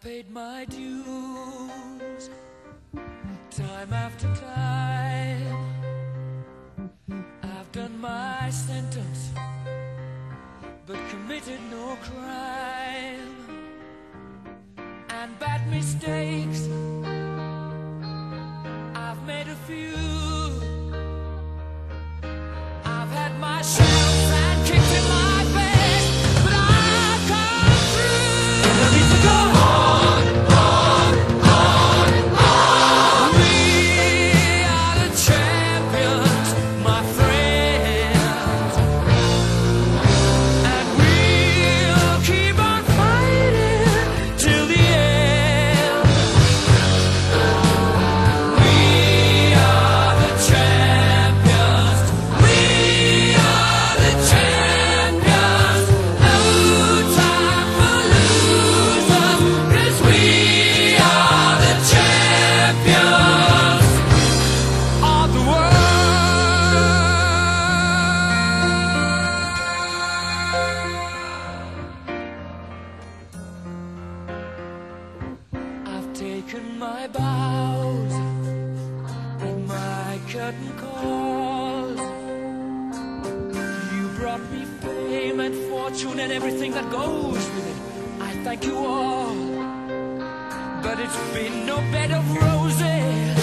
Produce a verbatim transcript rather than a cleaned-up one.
paid my dues time after time. I've done my sentence, but committed no crime. And bad mistakes, I've made a few. I've had my shouts and kicks in my face, but I've come through. No need to go on, on, on, on. We are the champions, my friends, and we'll keep on fighting till the end. We are the champions. We are the champions. No time for losers, 'cause we are the champions of the world. I've taken my bows and my curtain calls. You brought me fame and fortune and everything that goes with it. I thank you all, but it's been no bed of roses.